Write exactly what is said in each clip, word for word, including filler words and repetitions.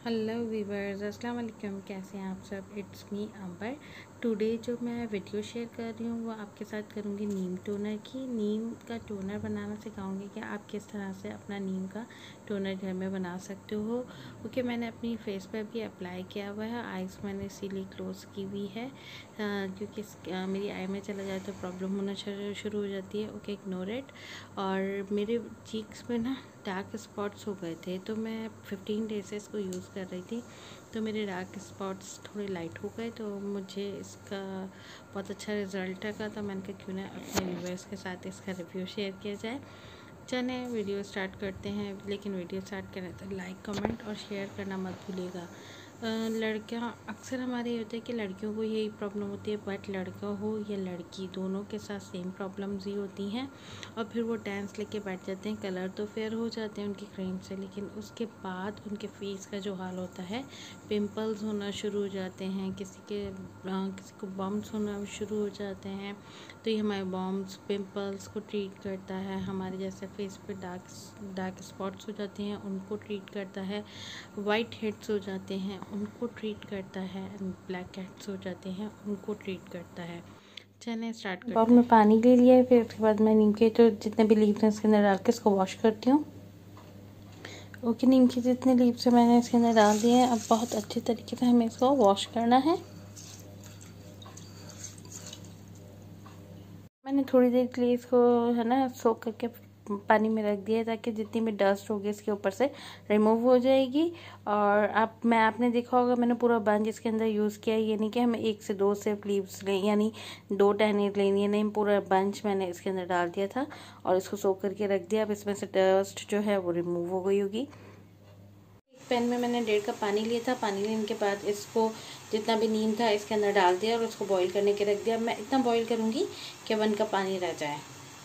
Hello viewers, अस्सलाम वालेकुम। कैसे हैं आप सब? It's me Ambar. टुडे जो मैं वीडियो शेयर कर रही हूँ वो आपके साथ करूँगी नीम टोनर की। नीम का टोनर बनाना सिखाऊंगी कि आप किस तरह से अपना नीम का टोनर घर में बना सकते हो। ओके, मैंने अपनी फेस पर भी अप्लाई किया हुआ है। आइज़ मैंने इसीलिए क्लोज की हुई है क्योंकि आ, मेरी आई में चला जाए तो प्रॉब्लम होना शुरू हो जाती है। Okay, ignore it. और मेरे चीक्स में ना डार्क स्पॉट्स हो गए थे, तो मैं फिफ्टीन डेज से इसको यूज़ कर रही थी, तो मेरे डार्क स्पॉट्स थोड़े लाइट हो गए। तो मुझे इसका बहुत अच्छा रिज़ल्ट लगा, तो मैंने कहा क्यों ना अपने व्यूअर्स के साथ इसका रिव्यू शेयर किया जाए। चलें वीडियो स्टार्ट करते हैं, लेकिन वीडियो स्टार्ट करें तो लाइक कमेंट और शेयर करना मत भूलिएगा। लड़कियां अक्सर हमारे ये होता है कि लड़कियों को यही प्रॉब्लम होती है, बट लड़का हो या लड़की दोनों के साथ सेम प्रॉब्लम्स ही होती हैं। और फिर वो डांस लेके बैठ जाते हैं। कलर तो फेयर हो जाते हैं उनकी क्रीम से, लेकिन उसके बाद उनके फेस का जो हाल होता है, पिंपल्स होना शुरू हो जाते हैं, किसी के आ, किसी को बम्स होना शुरू हो जाते हैं। तो ये हमारे बम्स पिंपल्स को ट्रीट करता है। हमारे जैसे फेस पे डार्क डार्क स्पॉट्स हो जाते हैं उनको ट्रीट करता है। वाइट हेड्स हो जाते हैं उनको ट्रीट करता है। ब्लैक हेड्स हो जाते हैं उनको ट्रीट करता है। चलें स्टार्ट करते हैं। बाउल में पानी ले लिया है, फिर उसके बाद मैं नीम के जो जितने भी लीव्स हैं इसके अंदर डाल के इसको वॉश करती हूँ। ओके, नीम के जितने लीव्स हैं मैंने इसके अंदर डाल दिए हैं। अब बहुत अच्छे तरीके से हमें इसको वॉश करना है। मैंने थोड़ी देर के लिए इसको है ना सोक करके पानी में रख दिया ताकि जितनी भी डस्ट होगी इसके ऊपर से रिमूव हो जाएगी। और आप मैं आपने देखा होगा मैंने पूरा बंच इसके अंदर यूज़ किया है। ये नहीं कि हमें एक से दो सिर्फ लीव्स लें, यानी दो टहनी लेनी है, नहीं, पूरा बंच मैंने इसके अंदर डाल दिया था और इसको सोक करके रख दिया। अब इसमें से डस्ट जो है वो रिमूव हो गई होगी। पैन में मैंने डेढ़ कप पानी लिया था। पानी लेने के बाद इसको जितना भी नीम था इसके अंदर डाल दिया और उसको बॉईल करने के रख दिया। मैं इतना बॉईल करूँगी कि वन कप पानी रह जाए।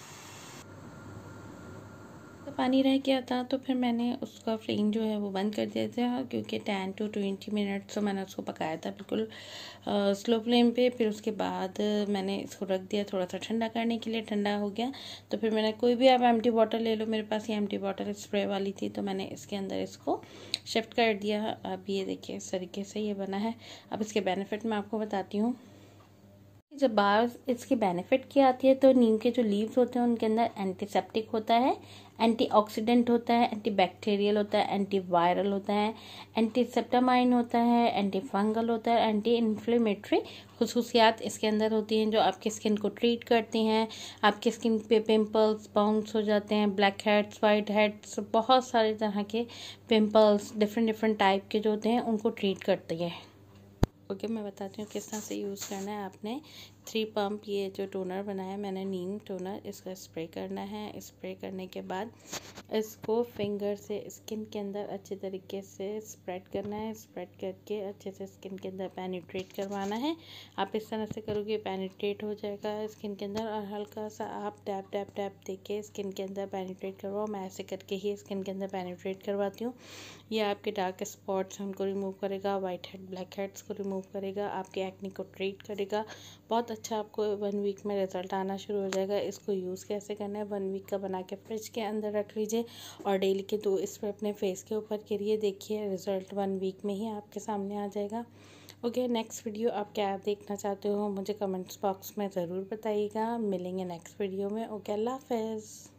तो पानी रह गया था तो फिर मैंने उसका फ्लेम जो है वो बंद कर दिया था, क्योंकि टेन टू ट्वेंटी मिनट्स तो मैंने उसको पकाया था बिल्कुल स्लो फ्लेम पे। फिर उसके बाद मैंने इसको रख दिया थोड़ा सा ठंडा करने के लिए। ठंडा हो गया तो फिर मैंने कोई भी आप एम्प्टी बॉटल ले लो, मेरे पास ये एम्प्टी बॉटल स्प्रे वाली थी, तो मैंने इसके अंदर इसको शिफ्ट कर दिया। अब ये देखिए इस तरीके से ये बना है। अब इसके बेनिफिट मैं आपको बताती हूँ। जब बात इसकी बेनिफिट की आती है तो नीम के जो लीव्स होते हैं उनके अंदर एंटीसेप्टिक होता है, एंटीऑक्सीडेंट होता है, एंटीबैक्टीरियल होता है, एंटी वायरल होता है, एंटीसेप्टामाइन होता है, एंटी फंगल होता है, एंटी इन्फ्लेमेटरी खुसूसियात इसके अंदर होती हैं जो आपकी स्किन को ट्रीट करती हैं। आपकी स्किन पे पिंपल्स बाउंस हो जाते हैं, ब्लैक हेड्स, वाइट हेड्स, बहुत सारे तरह के पिंपल्स डिफरेंट डिफरेंट टाइप के जो होते हैं उनको ट्रीट करती है। ओके okay, मैं बताती हूँ किस तरह से यूज़ करना है। आपने थ्री पंप ये जो टोनर बनाया है मैंने नीम टोनर, इसका स्प्रे करना है। स्प्रे करने के बाद इसको फिंगर से स्किन के अंदर अच्छे तरीके से स्प्रेड करना है। स्प्रेड करके अच्छे से स्किन के अंदर पेनिट्रेट करवाना है। आप इस तरह से करोगे पेनिट्रेट हो जाएगा स्किन के अंदर, और हल्का सा आप टैप टैप टैप दे के स्किन के अंदर पेनिट्रेट करवाओ। मैं ऐसे करके ही स्किन के अंदर पेनिट्रेट करवाती हूँ। ये आपके डार्क स्पॉट्स उनको रिमूव करेगा, वाइट हेड ब्लैक हेड्स को रिमूव करेगा, आपके एक्ने को ट्रीट करेगा। बहुत अच्छा आपको वन वीक में रिजल्ट आना शुरू हो जाएगा। इसको यूज़ कैसे करना है, वन वीक का बना के फ्रिज के अंदर रख लीजिए और डेली के दो स्प्रे अपने फेस के ऊपर करिए। देखिए रिजल्ट वन वीक में ही आपके सामने आ जाएगा। ओके, नेक्स्ट वीडियो आप क्या देखना चाहते हो मुझे कमेंट्स बॉक्स में ज़रूर बताइएगा। मिलेंगे नेक्स्ट वीडियो में। ओके, अल्लाह हाफ़िज़।